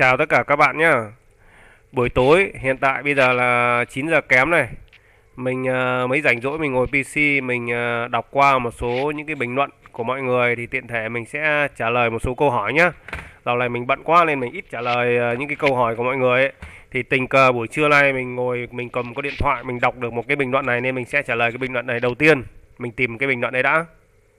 Chào tất cả các bạn nhé. Buổi tối hiện tại bây giờ là 9 giờ kém này. Mình mới rảnh rỗi mình ngồi PC mình đọc qua một số những cái bình luận của mọi người thì tiện thể mình sẽ trả lời một số câu hỏi nhé. Dạo này mình bận quá nên mình ít trả lời những cái câu hỏi của mọi người ấy. Thì tình cờ buổi trưa nay mình ngồi mình cầm có điện thoại mình đọc được một cái bình luận này nên mình sẽ trả lời cái bình luận này đầu tiên. Mình tìm cái bình luận đấy đã.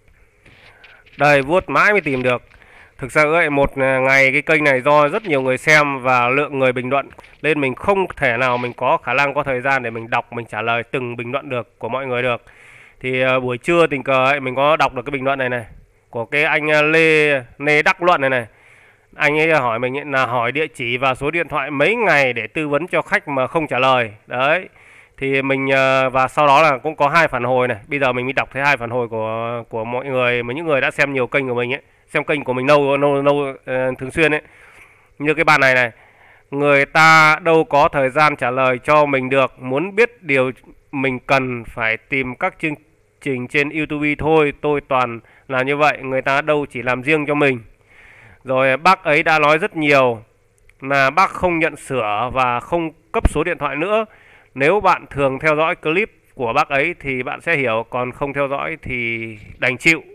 Đây, vuốt mãi mới tìm được. Thực sự ấy, một ngày cái kênh này do rất nhiều người xem và lượng người bình luận nên mình không thể nào mình có khả năng có thời gian để mình đọc mình trả lời từng bình luận được của mọi người được. Thì buổi trưa tình cờ ấy, mình có đọc được cái bình luận này này của cái anh Lê Đắc Luận này. Anh ấy hỏi mình ấy, là hỏi địa chỉ và số điện thoại mấy ngày để tư vấn cho khách mà không trả lời. Đấy. Thì mình và sau đó là cũng có hai phản hồi này. Bây giờ mình mới đọc thấy hai phản hồi của mọi người mà những người đã xem nhiều kênh của mình ấy, xem kênh của mình lâu thường xuyên ấy. Như cái bạn này này, người ta đâu có thời gian trả lời cho mình được, muốn biết điều mình cần phải tìm các chương trình trên YouTube thôi, tôi toàn là như vậy, người ta đâu chỉ làm riêng cho mình. Rồi bác ấy đã nói rất nhiều là bác không nhận sửa và không cấp số điện thoại nữa. Nếu bạn thường theo dõi clip của bác ấy thì bạn sẽ hiểu, còn không theo dõi thì đành chịu.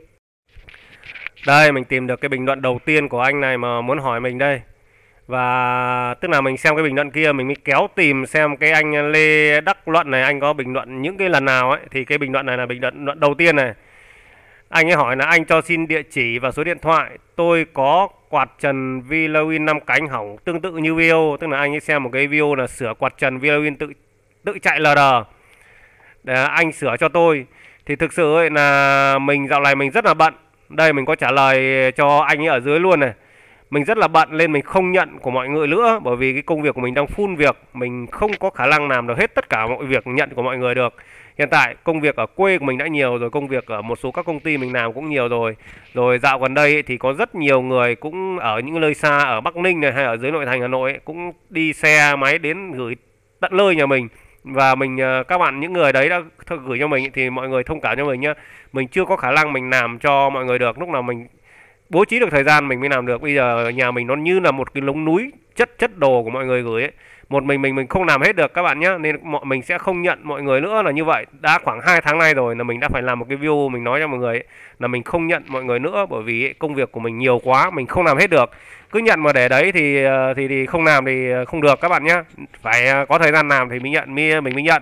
Đây, mình tìm được cái bình luận đầu tiên của anh này mà muốn hỏi mình đây. Và tức là mình xem cái bình luận kia mình mới kéo tìm xem cái anh Lê Đắc Luận này anh có bình luận những cái lần nào ấy. Thì cái bình luận này là bình luận đầu tiên này. Anh ấy hỏi là anh cho xin địa chỉ và số điện thoại. Tôi có quạt trần Vilawin 5 cánh hỏng tương tự như video. Tức là anh ấy xem một cái video là sửa quạt trần Vilawin tự chạy LD để anh sửa cho tôi. Thì thực sự ấy là mình dạo này mình rất là bận. Đây mình có trả lời cho anh ấy ở dưới luôn này. Mình rất là bận nên mình không nhận của mọi người nữa, bởi vì cái công việc của mình đang full việc, mình không có khả năng làm được hết tất cả mọi việc nhận của mọi người được. Hiện tại công việc ở quê của mình đã nhiều rồi, công việc ở một số các công ty mình làm cũng nhiều rồi. Rồi dạo gần đây thì có rất nhiều người cũng ở những nơi xa, ở Bắc Ninh này hay ở dưới nội thành Hà Nội cũng đi xe máy đến gửi tận nơi nhà mình. Và mình các bạn những người đấy đã gửi cho mình thì mọi người thông cảm cho mình nhá. Mình chưa có khả năng mình làm cho mọi người được, lúc nào mình bố trí được thời gian mình mới làm được. Bây giờ nhà mình nó như là một cái lống núi chất đồ của mọi người gửi ấy. Một mình không làm hết được các bạn nhé, nên mình sẽ không nhận mọi người nữa là như vậy. Đã khoảng 2 tháng nay rồi là mình đã phải làm một cái video mình nói cho mọi người ấy, là mình không nhận mọi người nữa, bởi vì công việc của mình nhiều quá mình không làm hết được. Cứ nhận mà để đấy thì không làm thì không được các bạn nhé. Phải có thời gian làm thì mình mới nhận.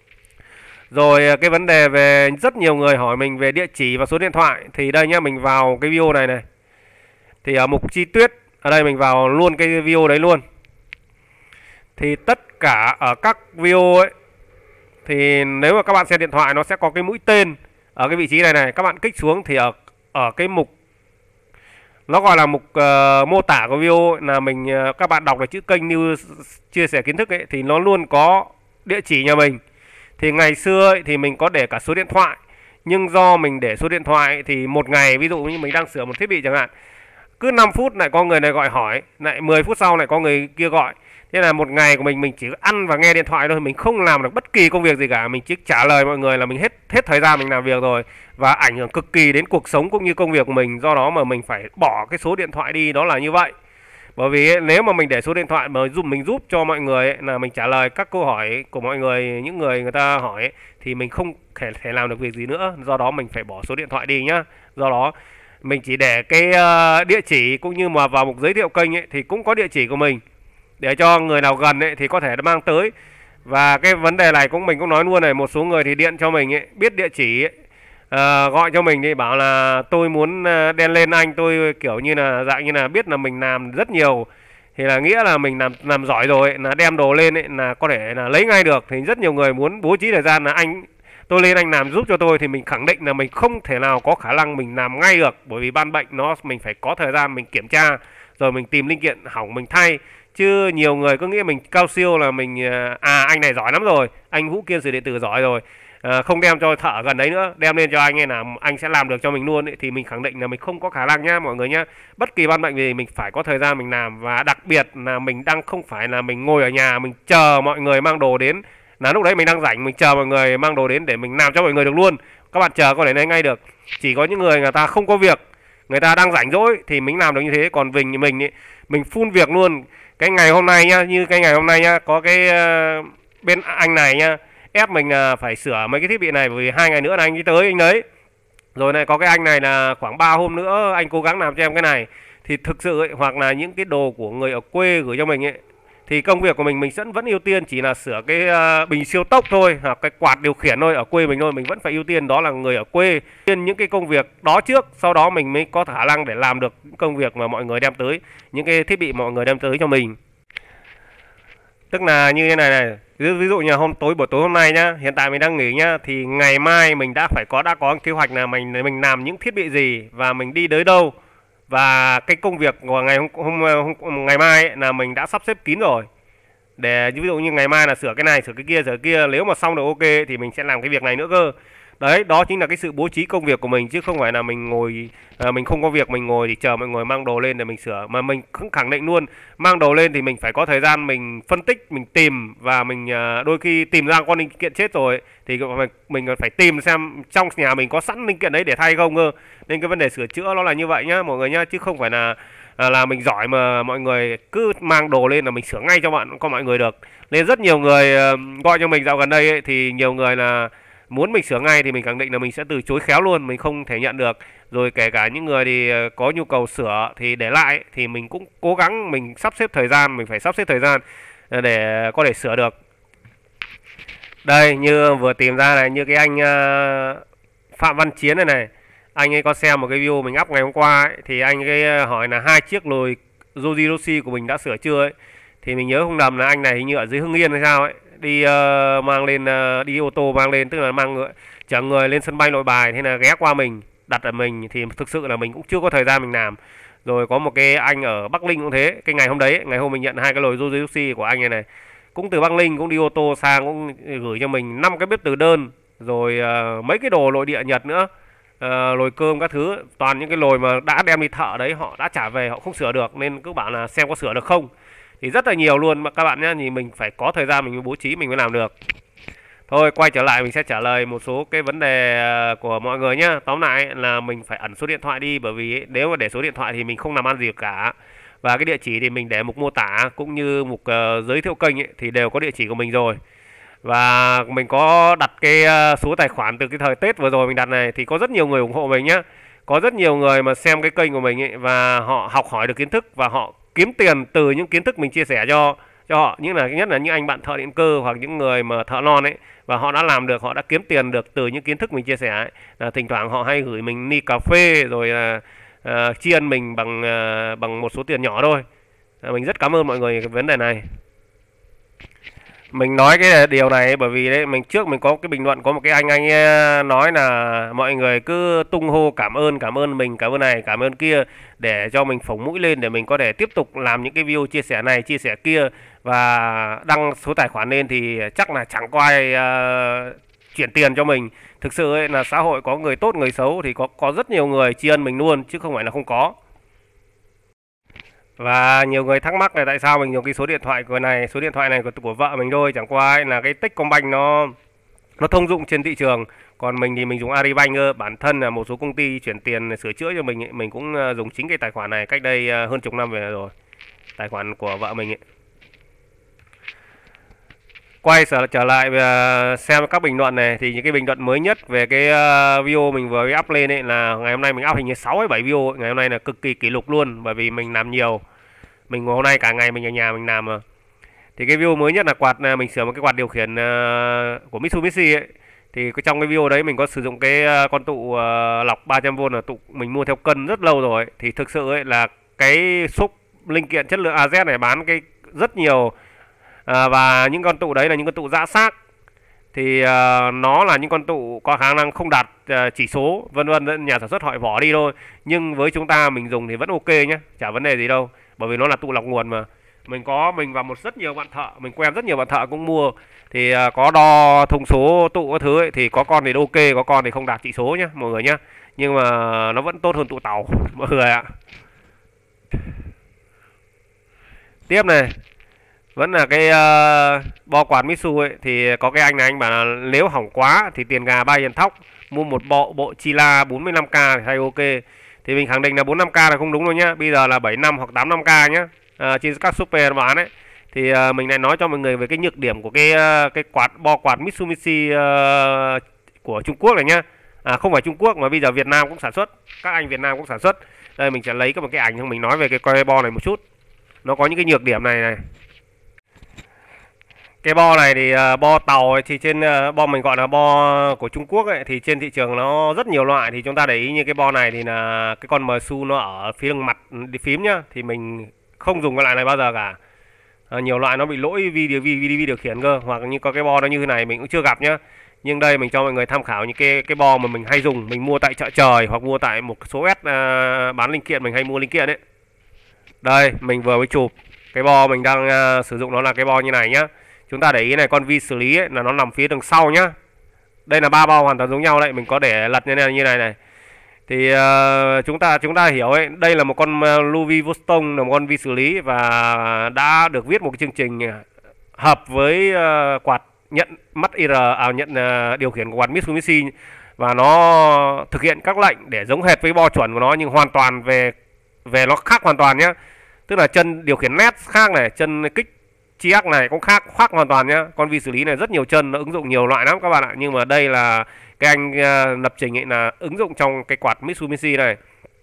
Rồi cái vấn đề về rất nhiều người hỏi mình về địa chỉ và số điện thoại. Thì đây nhá, mình vào cái video này này. Thì ở mục chi tiết, ở đây mình vào luôn cái video đấy luôn. Thì tất cả ở các video ấy, thì nếu mà các bạn xem điện thoại nó sẽ có cái mũi tên ở cái vị trí này này. Các bạn kích xuống thì ở cái mục, nó gọi là mục mô tả của video ấy, là mình các bạn đọc được chữ kênh như chia sẻ kiến thức ấy, thì nó luôn có địa chỉ nhà mình. Thì ngày xưa ấy, thì mình có để cả số điện thoại. Nhưng do mình để số điện thoại ấy, thì một ngày ví dụ như mình đang sửa một thiết bị chẳng hạn, cứ 5 phút lại có người này gọi hỏi, lại 10 phút sau lại có người kia gọi. Thế là một ngày của mình chỉ ăn và nghe điện thoại thôi, mình không làm được bất kỳ công việc gì cả, mình chỉ trả lời mọi người là mình hết thời gian mình làm việc rồi, và ảnh hưởng cực kỳ đến cuộc sống cũng như công việc của mình. Do đó mà mình phải bỏ cái số điện thoại đi, đó là như vậy. Bởi vì ấy, nếu mà mình để số điện thoại mà mình giúp cho mọi người ấy, là mình trả lời các câu hỏi của mọi người, những người ta hỏi ấy, thì mình không thể làm được việc gì nữa. Do đó mình phải bỏ số điện thoại đi nhá. Do đó mình chỉ để cái địa chỉ, cũng như mà vào mục giới thiệu kênh ấy, thì cũng có địa chỉ của mình để cho người nào gần ấy thì có thể mang tới. Và cái vấn đề này mình cũng nói luôn này, một số người thì điện cho mình ấy, biết địa chỉ ấy, gọi cho mình thì bảo là tôi muốn đen lên anh, tôi kiểu như là dạng như là biết là mình làm rất nhiều thì là nghĩa là mình làm giỏi rồi ấy, là đem đồ lên ấy, là có thể là lấy ngay được. Thì rất nhiều người muốn bố trí thời gian là tôi lên anh làm giúp cho tôi, thì mình khẳng định là mình không thể nào có khả năng mình làm ngay được, bởi vì ban bệnh mình phải có thời gian mình kiểm tra rồi mình tìm linh kiện hỏng mình thay. Chứ nhiều người cứ nghĩ mình cao siêu là mình anh này giỏi lắm rồi, anh Vũ Kiên Sửa Điện Tử giỏi rồi, không đem cho thợ gần đấy nữa, đem lên cho anh ấy là anh sẽ làm được cho mình luôn ấy, thì mình khẳng định là mình không có khả năng nhá mọi người nhá. Bất kỳ ban bệnh gì mình phải có thời gian mình làm, và đặc biệt là mình đang không phải là mình ngồi ở nhà mình chờ mọi người mang đồ đến, là lúc đấy mình đang rảnh mình chờ mọi người mang đồ đến để mình làm cho mọi người được luôn. Các bạn chờ có thể lấy ngay được. Chỉ có những người ta không có việc, người ta đang rảnh rỗi thì mình làm được như thế. Còn mình ấy, mình full việc luôn. Cái ngày hôm nay nhá, như cái ngày hôm nay nhá, có cái bên anh này nhá ép mình là phải sửa mấy cái thiết bị này, bởi vì 2 ngày nữa là anh ấy tới anh đấy. Rồi này có cái anh này là khoảng 3 hôm nữa anh cố gắng làm cho em cái này. Thì thực sự ấy, hoặc là những cái đồ của người ở quê gửi cho mình ấy, thì công việc của mình vẫn ưu tiên chỉ là sửa cái bình siêu tốc thôi, hoặc cái quạt điều khiển thôi, ở quê mình thôi. Mình vẫn phải ưu tiên đó là người ở quê, tiên những cái công việc đó trước, sau đó mình mới có khả năng để làm được công việc mà mọi người đem tới, những cái thiết bị mọi người đem tới cho mình. Tức là như thế này này, ví dụ như buổi tối hôm nay nhá, hiện tại mình đang nghỉ nhá, thì ngày mai mình đã có kế hoạch là mình làm những thiết bị gì và mình đi tới đâu, và cái công việc của ngày mai ấy, là mình đã sắp xếp kín rồi. Để ví dụ như ngày mai là sửa cái này, sửa cái kia, nếu mà xong được ok thì mình sẽ làm cái việc này nữa cơ. Đấy, đó chính là cái sự bố trí công việc của mình, chứ không phải là mình ngồi mình không có việc mình ngồi thì chờ mọi người mang đồ lên để mình sửa. Mà mình cũng khẳng định luôn, mang đồ lên thì mình phải có thời gian mình phân tích, mình tìm, và mình đôi khi tìm ra con linh kiện chết rồi thì mình còn phải tìm xem trong nhà mình có sẵn linh kiện đấy để thay không cơ. Nên cái vấn đề sửa chữa nó là như vậy nhá mọi người nhá, chứ không phải là mình giỏi mà mọi người cứ mang đồ lên là mình sửa ngay cho mọi người được. Nên rất nhiều người gọi cho mình dạo gần đây ấy, thì nhiều người là muốn mình sửa ngay thì mình khẳng định là mình sẽ từ chối khéo luôn, mình không thể nhận được. Rồi kể cả những người thì có nhu cầu sửa thì để lại ấy, thì mình cũng cố gắng mình sắp xếp thời gian, mình phải sắp xếp thời gian để có thể sửa được. Đây như vừa tìm ra này, như cái anh Phạm Văn Chiến này này, anh ấy có xem một cái video mình up ngày hôm qua ấy, thì anh ấy hỏi là 2 chiếc nồi Yojiroshi của mình đã sửa chưa ấy. Thì mình nhớ không lầm là anh này hình như ở dưới Hưng Yên hay sao ấy, đi mang lên đi ô tô mang lên, tức là chở người lên sân bay Nội Bài, thế là ghé qua mình đặt ở mình, thì thực sự là mình cũng chưa có thời gian mình làm. Rồi có một cái anh ở Bắc Ninh cũng thế, cái ngày hôm đấy, ngày hôm mình nhận 2 cái nồi Yojiroshi của anh này cũng từ Bắc Ninh, cũng đi ô tô sang, cũng gửi cho mình 5 cái bếp từ đơn, rồi mấy cái đồ nội địa Nhật nữa, nồi cơm các thứ, toàn những cái nồi mà đã đem đi thợ đấy, họ đã trả về họ không sửa được, nên cứ bảo là xem có sửa được không. Thì rất là nhiều luôn mà các bạn nhé, thì mình phải có thời gian mình mới bố trí mình mới làm được. Thôi quay trở lại, mình sẽ trả lời một số cái vấn đề của mọi người nhá. Tóm lại là mình phải ẩn số điện thoại đi, bởi vì nếu mà để số điện thoại thì mình không làm ăn gì cả. Và cái địa chỉ thì mình để mục mô tả cũng như mục giới thiệu kênh ấy, thì đều có địa chỉ của mình rồi. Và mình có đặt cái số tài khoản từ cái thời Tết vừa rồi mình đặt này, thì có rất nhiều người ủng hộ mình nhá. Có rất nhiều người mà xem cái kênh của mình ấy, và họ học hỏi được kiến thức và họ kiếm tiền từ những kiến thức mình chia sẻ cho họ, nhất là những anh bạn thợ điện cơ hoặc những người mà thợ non ấy, và họ đã làm được, họ đã kiếm tiền được từ những kiến thức mình chia sẻ ấy. Thỉnh thoảng họ hay gửi mình ly cà phê, rồi tri ân mình bằng một số tiền nhỏ thôi. Mình rất cảm ơn mọi người cái vấn đề này. Mình nói cái điều này bởi vì đấy, mình có cái bình luận, có một cái anh nói là mọi người cứ tung hô cảm ơn mình, cảm ơn này, cảm ơn kia, để cho mình phồng mũi lên để mình có thể tiếp tục làm những cái video chia sẻ này, chia sẻ kia, và đăng số tài khoản lên, thì chắc là chẳng có ai chuyển tiền cho mình. Thực sự ấy, là xã hội có người tốt người xấu, thì có rất nhiều người tri ân mình luôn, chứ không phải là không có. Và nhiều người thắc mắc là tại sao mình dùng cái số điện thoại số điện thoại này của vợ mình thôi, chẳng qua ấy là cái Techcombank nó thông dụng trên thị trường, còn mình thì mình dùng Agribank cơ. Bản thân là một số công ty chuyển tiền sửa chữa cho mình ấy, mình cũng dùng chính cái tài khoản này cách đây hơn chục năm về rồi, tài khoản của vợ mình ấy. Quay trở lại xem các bình luận này, thì những cái bình luận mới nhất về cái video mình vừa up lên ấy là ngày hôm nay mình up hình như 6 hay 7 video ấy. Ngày hôm nay là cực kỳ kỷ lục luôn, bởi vì mình làm nhiều. Mình hôm nay cả ngày mình ở nhà mình làm mà. Thì cái video mới nhất là mình sửa một cái quạt điều khiển của Mitsubishi ấy. Thì trong cái video đấy mình có sử dụng cái con tụ lọc 300V, là tụ mình mua theo cân rất lâu rồi. Thì thực sự ấy là cái shop linh kiện chất lượng AZ này bán cái rất nhiều, và những con tụ đấy là những con tụ giã xác, thì nó là những con tụ có khả năng không đạt chỉ số vân vân, nhà sản xuất họ bỏ đi thôi. Nhưng với chúng ta mình dùng thì vẫn ok nhé, chả vấn đề gì đâu, bởi vì nó là tụ lọc nguồn mà. Mình và rất nhiều bạn thợ, mình quen rất nhiều bạn thợ cũng mua, thì có đo thông số tụ các thứ ấy, thì có con thì ok, có con thì không đạt chỉ số nhé mọi người nhé. Nhưng mà nó vẫn tốt hơn tụ tàu mọi người ạ. Tiếp này, vẫn là cái bo quạt Mitsu ấy, thì có cái anh này anh bảo là nếu hỏng quá thì tiền gà bay tiền thóc, mua một bộ Chila 45k thì hay ok. Thì mình khẳng định là 45k là không đúng đâu nhá. Bây giờ là 75 hoặc 85k nhá. Trên các super bán ấy. Thì mình lại nói cho mọi người về cái nhược điểm của cái bo quạt Mitsubishi của Trung Quốc này nhá. Không phải Trung Quốc mà bây giờ Việt Nam cũng sản xuất, các anh Việt Nam cũng sản xuất. Đây mình sẽ lấy một cái ảnh xong mình nói về cái bo này một chút. Nó có những cái nhược điểm này này. Cái bo này thì bo tàu ấy, thì trên bo mình gọi là bo của Trung Quốc ấy, thì trên thị trường nó rất nhiều loại. Thì chúng ta để ý như cái bo này thì là cái con MSU nó ở phía mặt đi phím nhá, thì mình không dùng cái loại này bao giờ cả. Nhiều loại nó bị lỗi vi điều khiển cơ, hoặc như có cái bo nó như thế này mình cũng chưa gặp nhá. Nhưng đây mình cho mọi người tham khảo những cái bo mà mình hay dùng, mình mua tại chợ trời hoặc mua tại một số S bán linh kiện, mình hay mua linh kiện ấy. Đây mình vừa mới chụp cái bo mình đang sử dụng, nó là cái bo như này nhá. Chúng ta để ý này, con vi xử lý ấy, là nó nằm phía đằng sau nhá. Đây là ba bo hoàn toàn giống nhau đấy, mình có để lật như này này. Thì chúng ta hiểu ấy, đây là một con Louis Vuitton, là một con vi xử lý và đã được viết một cái chương trình hợp với quạt nhận mắt IR, nhận điều khiển của quạt Mitsubishi, và nó thực hiện các lệnh để giống hệt với bo chuẩn của nó, nhưng hoàn toàn về nó khác hoàn toàn nhá. Tức là chân điều khiển nét khác này, chân kích chiếc này cũng khác hoàn toàn nhá. Con vi xử lý này rất nhiều chân, nó ứng dụng nhiều loại lắm các bạn ạ. Nhưng mà đây là cái anh lập trình ấy là ứng dụng trong cái quạt Mitsubishi này.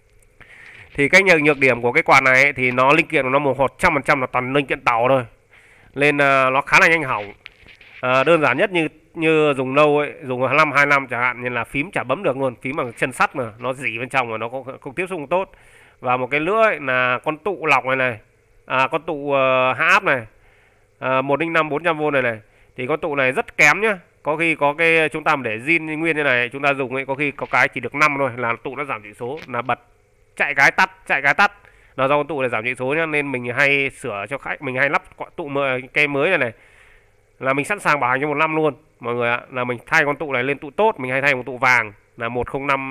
Thì cái nhược điểm của cái quạt này ấy, thì nó linh kiện của nó 100% là toàn linh kiện tàu thôi, nên nó khá là nhanh hỏng. Đơn giản nhất như dùng lâu ấy, dùng 2 năm chẳng hạn, như là phím chả bấm được luôn, phím bằng chân sắt mà nó dỉ bên trong mà nó không tiếp xúc tốt. Và một cái nữa ấy, là con tụ lọc này con tụ hạ áp này, 105 400V này thì con tụ này rất kém nhá. Có khi có cái chúng ta để zin nguyên như này chúng ta dùng ấy, có khi có cái chỉ được 5 thôi là tụ nó giảm chỉ số, là bật chạy cái tắt là do con tụ này giảm chỉ số nhá. Nên mình hay sửa cho khách, mình hay lắp tụ cây mới này là mình sẵn sàng bảo hành cho 1 năm luôn mọi người ạ. Là mình thay con tụ này lên tụ tốt, mình hay thay một tụ vàng là 105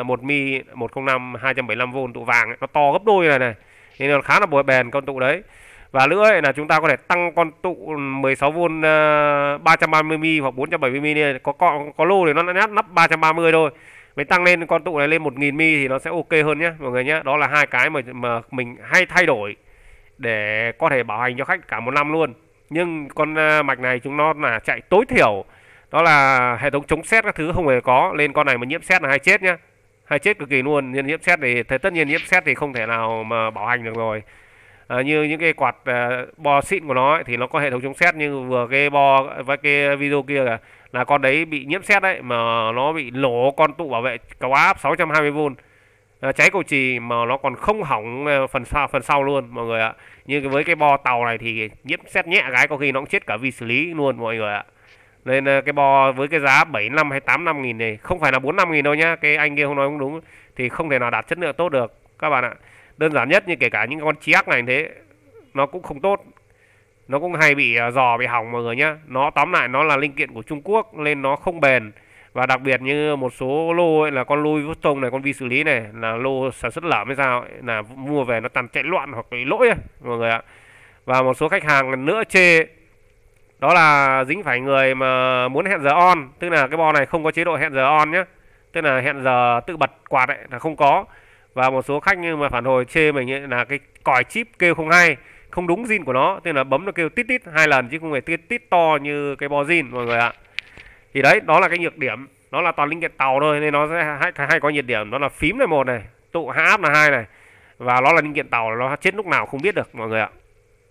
105 275V tụ vàng ấy, nó to gấp đôi này nên nó khá là bền con tụ đấy. Và nữa ấy, là chúng ta có thể tăng con tụ 16V 330mm hoặc 470mm, có lô thì nó nắp 330 thôi. Mình tăng lên con tụ này lên 1000mm thì nó sẽ ok hơn nhé mọi người nhé. Đó là hai cái mà mình hay thay đổi để có thể bảo hành cho khách cả 1 năm luôn. Nhưng con mạch này chúng nó là chạy tối thiểu, đó là hệ thống chống sét các thứ không hề có, lên con này mà nhiễm sét là hay chết nhá, hay chết cực kỳ luôn. Nhưng nhiễm sét thì tất nhiên nhiễm sét thì không thể nào mà bảo hành được rồi. Như những cái quạt bo xịn của nó ấy, thì nó có hệ thống chống sét, như vừa cái bo với cái video kia là con đấy bị nhiễm sét đấy, mà nó bị nổ con tụ bảo vệ cao áp 620V, cháy cầu chì mà nó còn không hỏng phần sau luôn mọi người ạ. Nhưng với cái bo tàu này thì nhiễm sét nhẹ cái có khi nó cũng chết cả vi xử lý luôn mọi người ạ. Nên cái bo với cái giá 75 hay 85 nghìn này, không phải là 45 nghìn đâu nhá, cái anh kia không nói không đúng, thì không thể nào đạt chất lượng tốt được các bạn ạ. Đơn giản nhất như kể cả những con chiếc này thế nó cũng không tốt, nó cũng hay bị giò bị hỏng mọi người nhá. Nó tóm lại nó là linh kiện của Trung Quốc nên nó không bền. Và đặc biệt như một số lô ấy, là con Louis Vuitton này, con vi xử lý này là lô sản xuất lởm hay sao ấy, là mua về nó toàn chạy loạn hoặc bị lỗi ấy, mọi người ạ. Và một số khách hàng nữa chê đó là dính phải người mà muốn hẹn giờ on, tức là cái bo này không có chế độ hẹn giờ on nhé, tức là hẹn giờ tự bật quạt ấy là không có. Và một số khách như mà phản hồi chê mình ấy là cái còi chip kêu không hay, không đúng zin của nó, tức là bấm nó kêu tít tít 2 lần chứ không phải tít to như cái bo zin mọi người ạ. Thì đấy, đó là cái nhược điểm, nó là toàn linh kiện tàu thôi nên nó sẽ hay có nhược điểm, đó là phím này 1 này, tụ hạ áp là 2 này, và nó là linh kiện tàu, nó chết lúc nào không biết được mọi người ạ.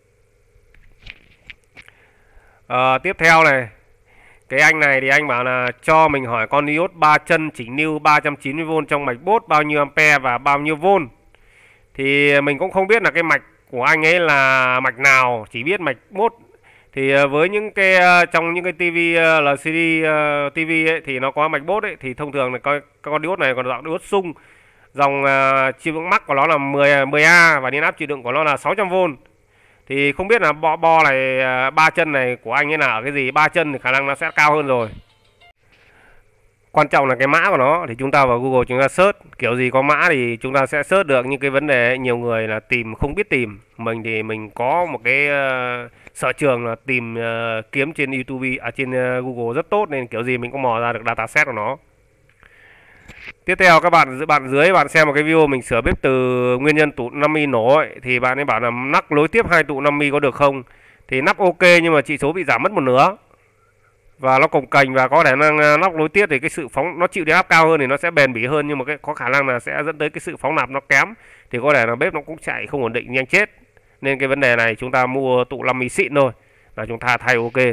Tiếp theo này, cái anh này thì anh bảo là cho mình hỏi con diode 3 chân chỉnh lưu 390V trong mạch bốt bao nhiêu ampere và bao nhiêu volt. Thì mình cũng không biết là cái mạch của anh ấy là mạch nào, chỉ biết mạch bốt. Thì với những cái trong những cái tivi LCD tivi ấy thì nó có mạch bốt ấy, thì thông thường là con diode này còn dạng diode sung, dòng chịu đựng mắc của nó là 10A và điện áp chịu đựng của nó là 600V. Thì không biết là bo này 3 chân này của anh ấy là ở cái gì. 3 chân thì khả năng nó sẽ cao hơn rồi. Quan trọng là cái mã của nó, thì chúng ta vào Google chúng ta search kiểu gì có mã thì chúng ta sẽ search được. Nhưng cái vấn đề ấy, nhiều người là tìm không biết tìm. Mình thì mình có một cái sở trường là tìm kiếm trên YouTube trên Google rất tốt, nên kiểu gì mình cũng mò ra được dataset của nó. Tiếp theo các bạn dưới bạn xem một cái video mình sửa bếp từ nguyên nhân tụ 5 y nổ ấy, thì bạn ấy bảo là nắp nối tiếp hai tụ 5 y có được không? Thì nắp ok nhưng mà chỉ số bị giảm mất một nửa. Và nó cồng kềnh và có thể năng nắp nối tiếp thì cái sự phóng nó chịu điện áp cao hơn thì nó sẽ bền bỉ hơn, nhưng mà có khả năng là sẽ dẫn tới cái sự phóng nạp nó kém, thì có thể là bếp nó cũng chạy không ổn định nhanh chết. Nên cái vấn đề này chúng ta mua tụ 5 y xịn thôi là chúng ta thay ok.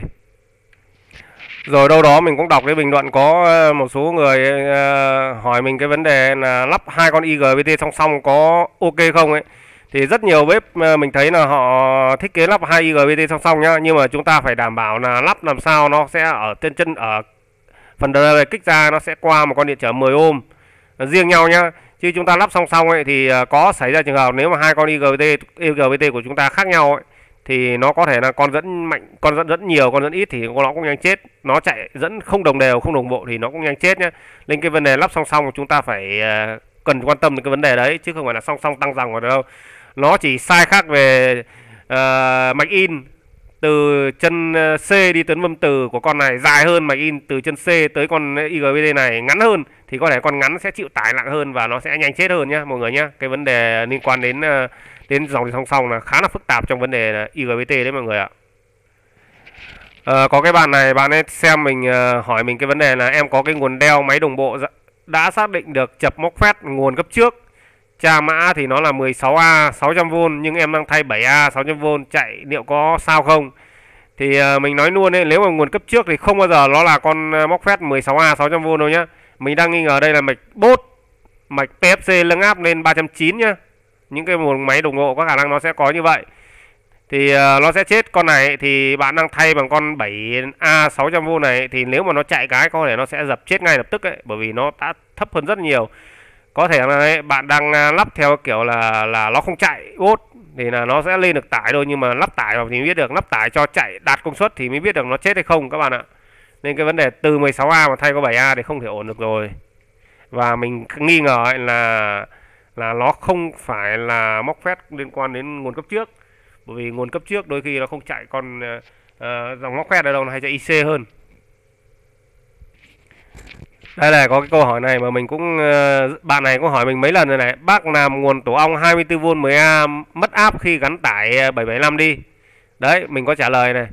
Rồi đâu đó mình cũng đọc cái bình luận có một số người hỏi mình cái vấn đề là lắp hai con IGBT song song có ok không ấy. Thì rất nhiều bếp mình thấy là họ thiết kế lắp hai IGBT song song nhá, nhưng mà chúng ta phải đảm bảo là lắp làm sao nó sẽ ở trên chân ở phần đời kích ra nó sẽ qua một con điện trở 10 ohm riêng nhau nhá. Chứ chúng ta lắp song song ấy thì có xảy ra trường hợp nếu mà hai con IGBT của chúng ta khác nhau ấy, thì nó có thể là con dẫn mạnh, con dẫn nhiều, con dẫn ít thì nó cũng nhanh chết. Nó chạy dẫn không đồng đều, không đồng bộ thì nó cũng nhanh chết nhá. Nên cái vấn đề lắp song song chúng ta phải cần quan tâm đến cái vấn đề đấy, chứ không phải là song song tăng dòng vào đâu. Nó chỉ sai khác về mạch in từ chân C đi tới âm từ của con này dài hơn mạch in từ chân C tới con IGBT này ngắn hơn, thì có thể con ngắn sẽ chịu tải nặng hơn và nó sẽ nhanh chết hơn nhá mọi người nhá. Cái vấn đề liên quan đến dòng song song là khá là phức tạp trong vấn đề IGBT đấy mọi người ạ. Có cái bạn này, bạn ấy xem mình hỏi mình cái vấn đề là em có cái nguồn đeo máy đồng bộ đã xác định được chập MOSFET nguồn cấp trước, tra mã thì nó là 16A 600V nhưng em đang thay 7A 600V chạy liệu có sao không? Thì mình nói luôn đấy, nếu mà nguồn cấp trước thì không bao giờ nó là con MOSFET 16A 600V đâu nhá. Mình đang nghi ngờ đây là mạch bốt, mạch PFC nâng áp lên 390 nhá. Những cái nguồn máy đồng bộ có khả năng nó sẽ có như vậy. Thì nó sẽ chết. Con này thì bạn đang thay bằng con 7A 600V này, thì nếu mà nó chạy cái có thể nó sẽ dập chết ngay lập tức ấy, bởi vì nó đã thấp hơn rất nhiều. Có thể là đấy, bạn đang lắp theo kiểu là nó không chạy bốt thì là nó sẽ lên được tải thôi, nhưng mà lắp tải vào thì mới biết được, lắp tải cho chạy đạt công suất thì mới biết được nó chết hay không các bạn ạ. Nên cái vấn đề từ 16A mà thay có 7A thì không thể ổn được rồi. Và mình nghi ngờ ấy là nó không phải là MOSFET liên quan đến nguồn cấp trước, bởi vì nguồn cấp trước đôi khi nó không chạy con dòng MOSFET ở đâu, nó hay chạy IC hơn. Đây này, có cái câu hỏi này mà mình cũng bạn này cũng hỏi mình mấy lần rồi này. Bác làm nguồn tổ ong 24V 10A mất áp khi gắn tải 775 đi. Đấy, mình có trả lời này.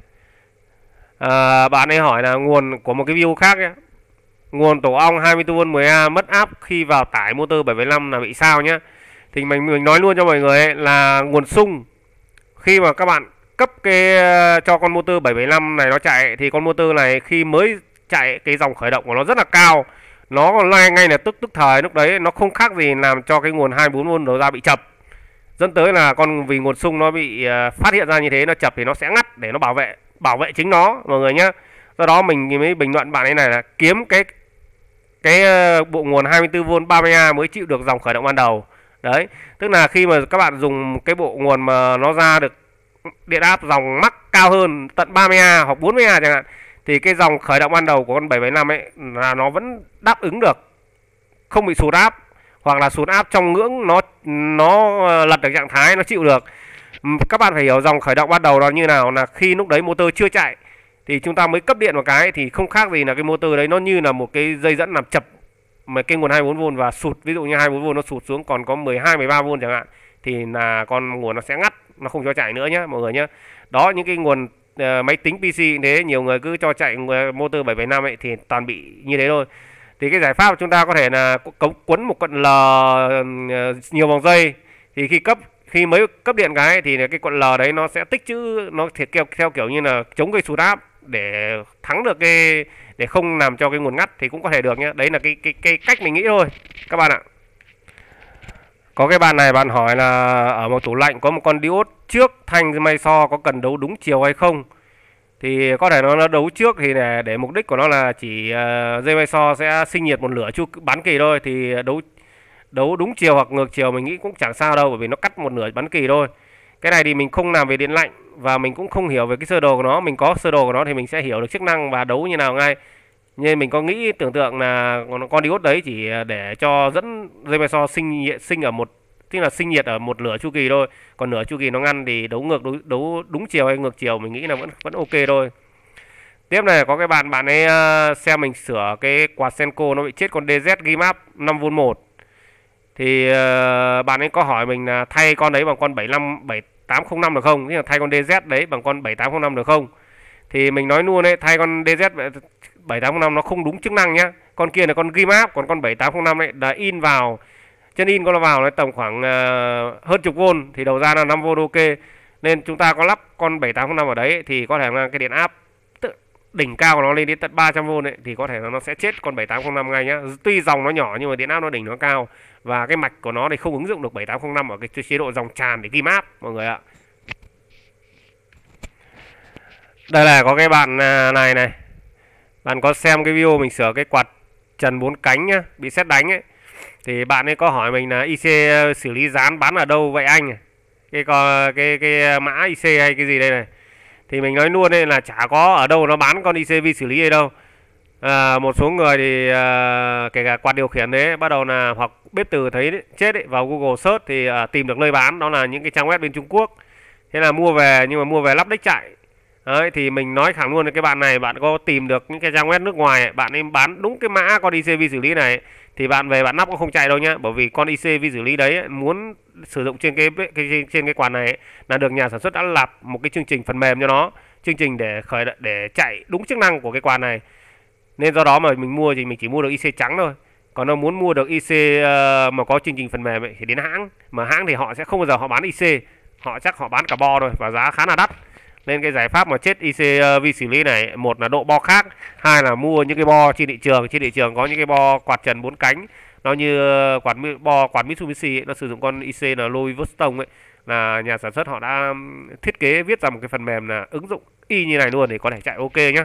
Bạn ấy hỏi là nguồn của một cái view khác nhé. Nguồn tổ ong 24V 10A mất áp khi vào tải motor 775 là bị sao nhá. Thì mình nói luôn cho mọi người ấy, là nguồn xung khi mà các bạn cấp cái cho con motor 775 này nó chạy, thì con motor này khi mới chạy cái dòng khởi động của nó rất là cao, nó còn ngay là tức thời lúc đấy nó không khác gì làm cho cái nguồn 24V đầu ra bị chập, dẫn tới là vì nguồn xung nó bị phát hiện ra như thế, nó chập thì nó sẽ ngắt để nó bảo vệ chính nó mọi người nhá. Do đó mình mới bình luận bạn ấy này là kiếm cái bộ nguồn 24V 30A mới chịu được dòng khởi động ban đầu. Đấy, tức là khi mà các bạn dùng cái bộ nguồn mà nó ra được điện áp dòng mắc cao hơn tận 30A hoặc 40A chẳng hạn, thì cái dòng khởi động ban đầu của con 775 ấy là nó vẫn đáp ứng được, không bị sụt áp, hoặc là sụt áp trong ngưỡng nó lật được trạng thái, nó chịu được. Các bạn phải hiểu dòng khởi động ban đầu nó như nào, là khi lúc đấy motor chưa chạy thì chúng ta mới cấp điện một cái, thì không khác gì là cái motor đấy nó như là một cái dây dẫn làm chập mà cái nguồn 24V và sụt, ví dụ như 24V nó sụt xuống còn có 12 13V chẳng hạn, thì là con nguồn nó sẽ ngắt, nó không cho chạy nữa nhé mọi người nhé. Đó, những cái nguồn máy tính PC thế nhiều người cứ cho chạy motor 775 ấy thì toàn bị như thế thôi. Thì cái giải pháp chúng ta có thể là quấn một cuộn L nhiều vòng dây, thì khi mới cấp điện cái thì cái cuộn L đấy nó sẽ tích trữ, nó theo kiểu như là chống gây sụt áp để thắng được để không làm cho cái nguồn ngắt thì cũng có thể được nhé. Đấy là cái cách mình nghĩ thôi các bạn ạ. Có cái bạn này bạn hỏi là ở một tủ lạnh có một con diode trước thanh may so có cần đấu đúng chiều hay không. Thì có thể nó đấu trước thì để mục đích của nó là chỉ dây may so sẽ sinh nhiệt một lửa chu bán kỳ thôi, thì đấu đúng chiều hoặc ngược chiều mình nghĩ cũng chẳng sao đâu, bởi vì nó cắt một nửa bán kỳ thôi. Cái này thì mình không làm về điện lạnh và mình cũng không hiểu về cái sơ đồ của nó. Mình có sơ đồ của nó thì mình sẽ hiểu được chức năng và đấu như nào ngay. Nhưng mình có tưởng tượng là con diode đấy chỉ để cho dẫn dây may so sinh ở tức là sinh nhiệt ở một nửa chu kỳ thôi. Còn nửa chu kỳ nó ngăn thì đấu ngược đấu đúng chiều hay ngược chiều mình nghĩ là vẫn ok thôi. Tiếp này có cái bạn ấy xem mình sửa cái quạt Senko nó bị chết con DZ Gimap 5V 1. Thì bạn ấy có hỏi mình là thay con đấy bằng con 7805 được không? Thế là thay con DZ đấy bằng con 7805 được không? Thì mình nói luôn đấy, thay con DZ 7805 nó không đúng chức năng nhá. Con kia là con Gimap, còn con 7805 ấy là in vào, chân in con nó vào nó tầm khoảng hơn chục V thì đầu ra là 5V ok. Nên chúng ta có lắp con 7805 ở đấy thì có thể là cái điện áp đỉnh cao của nó lên đến tận 300V ấy, thì có thể là nó sẽ chết con 7805 ngay nhá. Tuy dòng nó nhỏ nhưng mà điện áp nó đỉnh nó cao, và cái mạch của nó thì không ứng dụng được 7805 ở cái chế độ dòng tràn để ghim áp mọi người ạ. Đây là có cái bạn này này, bạn có xem cái video mình sửa cái quạt trần 4 cánh nhá, bị sét đánh ấy, thì bạn ấy có hỏi mình là IC xử lý dán bán ở đâu vậy anh? Cái mã IC hay cái gì đây này? Thì mình nói luôn đây là chả có ở đâu nó bán con IC vi xử lý đây đâu. Một số người thì kể cả quạt điều khiển đấy bắt đầu là hoặc bếp từ thấy đấy, chết đấy, vào Google search thì tìm được nơi bán, đó là những cái trang web bên Trung Quốc. Thế là mua về, nhưng mà mua về lắp đếch chạy. Đấy, thì mình nói thẳng luôn là cái bạn này, bạn có tìm được những cái trang web nước ngoài bạn ấy bán đúng cái mã con IC vi xử lý này thì bạn về bạn lắp cũng không chạy đâu nhá, bởi vì con IC vi xử lý đấy muốn sử dụng trên trên cái quạt này là được nhà sản xuất đã lập một cái chương trình phần mềm cho nó, chương trình để chạy đúng chức năng của cái quạt này. Nên do đó mà mình mua thì mình chỉ mua được IC trắng thôi. Còn nó muốn mua được IC mà có chương trình phần mềm ấy, thì đến hãng, mà hãng thì họ sẽ không bao giờ họ bán IC, chắc họ bán cả bo thôi và giá khá là đắt. Nên cái giải pháp mà chết IC vi xử lý này, một là độ bo khác, hai là mua những cái bo trên thị trường. Trên thị trường có những cái bo quạt trần 4 cánh nó như quạt Mitsubishi ấy, nó sử dụng con IC là Louis Vuitton ấy, là nhà sản xuất họ đã thiết kế viết ra một cái phần mềm là ứng dụng y như này luôn để có thể chạy ok nhá.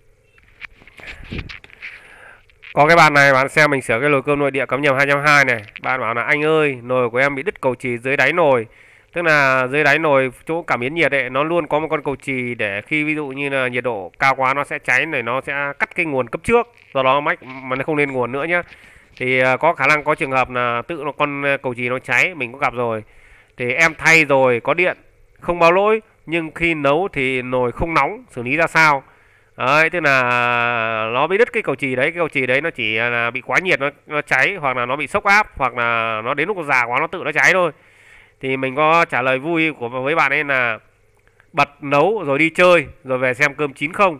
Có cái bạn này, bạn xem mình sửa cái nồi cơm nội địa cắm nhầm 220 này, bạn bảo là anh ơi, nồi của em bị đứt cầu chì dưới đáy nồi. Tức là dưới đáy nồi chỗ cảm biến nhiệt ấy, nó luôn có một con cầu chì để khi ví dụ như là nhiệt độ cao quá nó sẽ cháy này, nó sẽ cắt cái nguồn cấp trước, do đó mách mà nó không lên nguồn nữa nhá. Thì có khả năng có trường hợp là tự nó con cầu chì nó cháy, mình có gặp rồi. Thì em thay rồi, có điện, không báo lỗi, nhưng khi nấu thì nồi không nóng, xử lý ra sao? Đấy, tức là nó bị đứt cái cầu chì đấy, cái cầu chì đấy nó chỉ là bị quá nhiệt nó cháy, hoặc là nó bị sốc áp, hoặc là nó đến lúc già quá nó tự nó cháy thôi. Thì mình có trả lời vui với bạn ấy là bật nấu rồi đi chơi rồi về xem cơm chín không.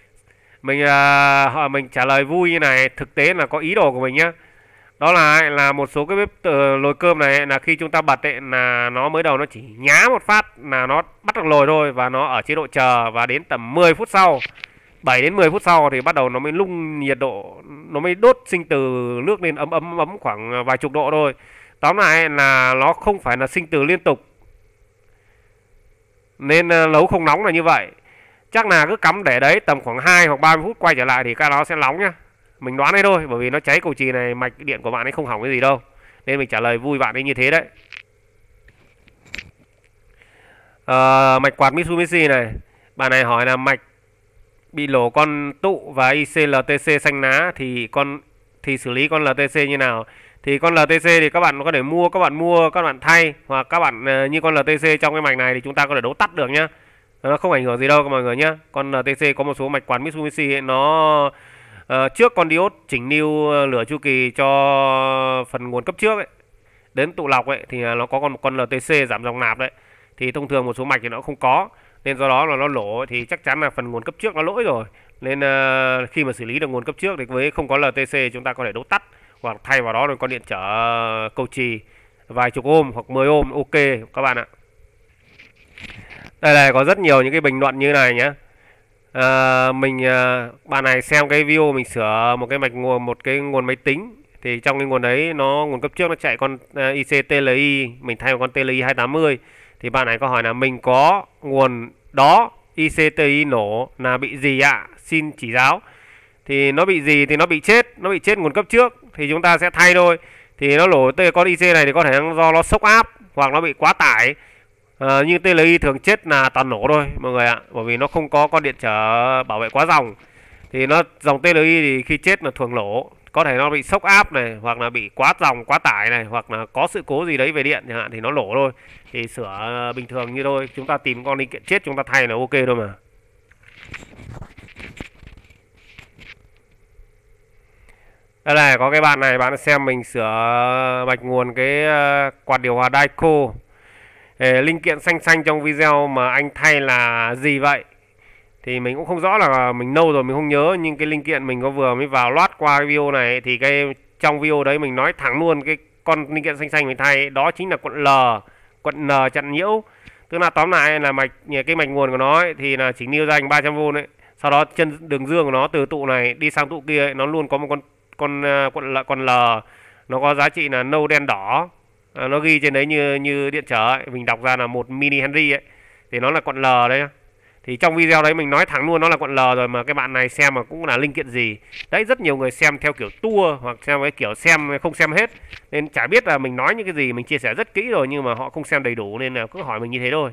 Mình trả lời vui như này, thực tế là có ý đồ của mình nhá. Đó là một số cái bếp nồi cơm này là khi chúng ta bật ấy là nó mới đầu nó chỉ nhá một phát là nó bắt được nồi thôi, và nó ở chế độ chờ, và đến tầm 10 phút sau, 7 đến 10 phút sau thì bắt đầu nó mới lung nhiệt độ, nó mới đốt sinh từ nước lên ấm khoảng vài chục độ thôi. Tóm lại là nó không phải là sinh từ liên tục, nên nấu không nóng là như vậy. Chắc là cứ cắm để đấy tầm khoảng 2 hoặc 30 phút quay trở lại thì nó sẽ nóng nhá. Mình đoán đấy thôi, bởi vì nó cháy cầu chì này, mạch điện của bạn ấy không hỏng cái gì đâu. Nên mình trả lời vui bạn ấy như thế đấy. Mạch quạt Mitsubishi này, bạn này hỏi là mạch bị lổ con tụ và IC LTC xanh lá thì xử lý con LTC như nào? Thì con LTC thì các bạn có thể mua, các bạn thay, hoặc các bạn như con LTC trong cái mạch này thì chúng ta có thể đấu tắt được nhá. Nó không ảnh hưởng gì đâu mọi người nhá. Con LTC có một số mạch quạt Mitsubishi ấy, nó trước con diode chỉnh lưu lửa chu kỳ cho phần nguồn cấp trước ấy, đến tụ lọc ấy, thì nó có con LTC giảm dòng nạp đấy. Thì thông thường một số mạch thì nó không có, nên do đó là nó lỗ thì chắc chắn là phần nguồn cấp trước nó lỗi rồi. Nên khi mà xử lý được nguồn cấp trước thì với không có LTC chúng ta có thể đấu tắt, hoặc thay vào đó rồi con điện trở cầu chì vài chục ôm hoặc 10 ôm ok các bạn ạ. Đây này, có rất nhiều những cái bình luận như này nhé. Bạn này xem cái video mình sửa một cái nguồn máy tính, thì trong cái nguồn đấy nguồn cấp trước nó chạy con IC TLI, mình thay một con TLI 280. Thì bạn này có hỏi là mình có nguồn đó IC TLI nổ là bị gì ạ? Xin chỉ giáo. Thì nó bị gì thì nó bị chết nguồn cấp trước thì chúng ta sẽ thay thôi. Thì nó nổ con IC này thì có thể do nó sốc áp hoặc nó bị quá tải. Nhưng TLI thường chết là toàn nổ thôi mọi người ạ, bởi vì nó không có con điện trở bảo vệ quá dòng. Thì dòng TLI thì khi chết là thường nổ, có thể nó bị sốc áp này, hoặc là bị quá dòng quá tải này, hoặc là có sự cố gì đấy về điện chẳng hạn thì nó nổ thôi. Thì sửa bình thường như thôi, chúng ta tìm con linh kiện chết chúng ta thay là ok thôi mà. Đây này, có cái bạn này, bạn xem mình sửa mạch nguồn cái quạt điều hòa Daico. Linh kiện xanh xanh trong video mà anh thay là gì vậy? Thì mình cũng không rõ, là mình lâu rồi mình không nhớ, nhưng cái linh kiện mình có vừa mới vào loát qua cái video này, thì cái trong video đấy mình nói thẳng luôn cái con linh kiện xanh xanh mình thay đó chính là cuộn N chặn nhiễu. Tức là tóm lại là cái mạch nguồn của nó ấy, thì là chỉnh lưu danh 300V ấy. Sau đó chân đường dương của nó từ tụ này đi sang tụ kia ấy, nó luôn có một con L, nó có giá trị là nâu đen đỏ. Nó ghi trên đấy như điện trở ấy. Mình đọc ra là 1 mH ấy, thì nó là con L đấy. Thì trong video đấy mình nói thẳng luôn nó là con L rồi, mà cái bạn này xem mà cũng là linh kiện gì. Đấy, rất nhiều người xem theo kiểu tour hoặc xem cái kiểu xem không xem hết, nên chả biết là mình nói những cái gì. Mình chia sẻ rất kỹ rồi nhưng mà họ không xem đầy đủ, nên là cứ hỏi mình như thế thôi.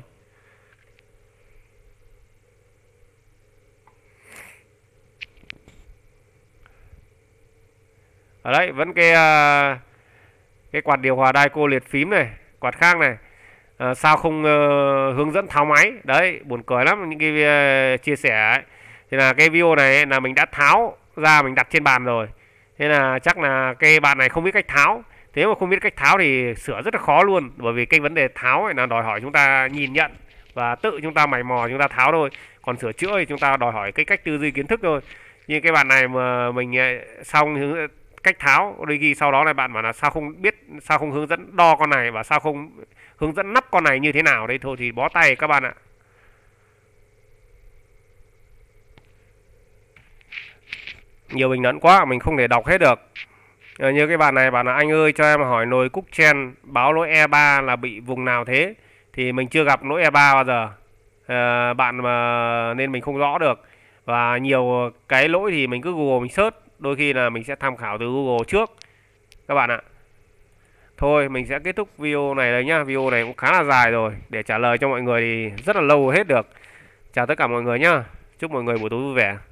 Ở đấy vẫn cái quạt điều hòa Daico liệt phím này, quạt khác này. Sao không hướng dẫn tháo máy. Đấy, buồn cười lắm những cái chia sẻ ấy. Thì là cái video này ấy, là mình đã tháo ra, mình đặt trên bàn rồi. Thế là chắc là cái bạn này không biết cách tháo. Thế mà không biết cách tháo thì sửa rất là khó luôn, bởi vì cái vấn đề tháo ấy là đòi hỏi chúng ta nhìn nhận và tự chúng ta mày mò chúng ta tháo thôi. Còn sửa chữa thì chúng ta đòi hỏi cái cách tư duy kiến thức thôi. Như cái bạn này mà mình xong hướng cách tháo, đôi khi sau đó này bạn bảo là sao không biết, sao không hướng dẫn đo con này, và sao không hướng dẫn nắp con này như thế nào. Đây thôi thì bó tay các bạn ạ. Nhiều bình luận quá mình không thể đọc hết được. Như cái bạn này bảo là anh ơi cho em hỏi nồi cúc chen báo lỗi E3 là bị vùng nào thế. Thì mình chưa gặp lỗi E3 bao giờ. Bạn mà nên mình không rõ được. Và nhiều cái lỗi thì mình cứ Google mình search, đôi khi là mình sẽ tham khảo từ Google trước các bạn ạ. Thôi mình sẽ kết thúc video này đây nhá. Video này cũng khá là dài rồi, để trả lời cho mọi người thì rất là lâu hết được. Chào tất cả mọi người nhá. Chúc mọi người buổi tối vui vẻ.